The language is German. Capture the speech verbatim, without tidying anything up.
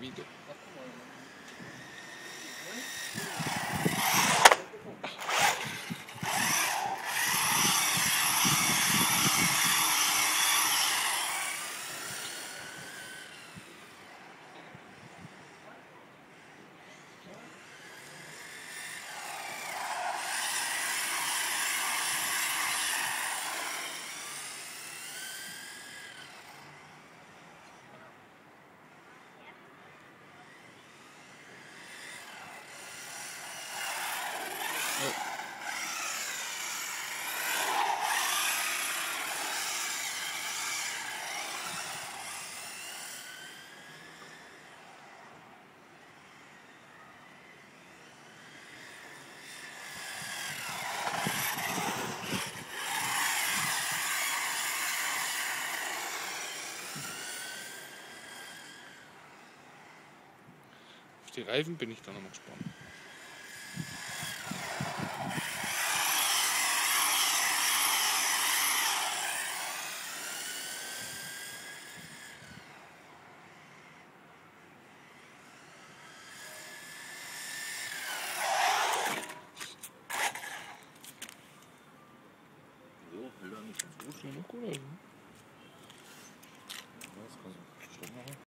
Video. Auf die Reifen bin ich dann noch mal gespannt. So, will er nicht so Sieht noch gut aus, ne? Das kann ich schon machen.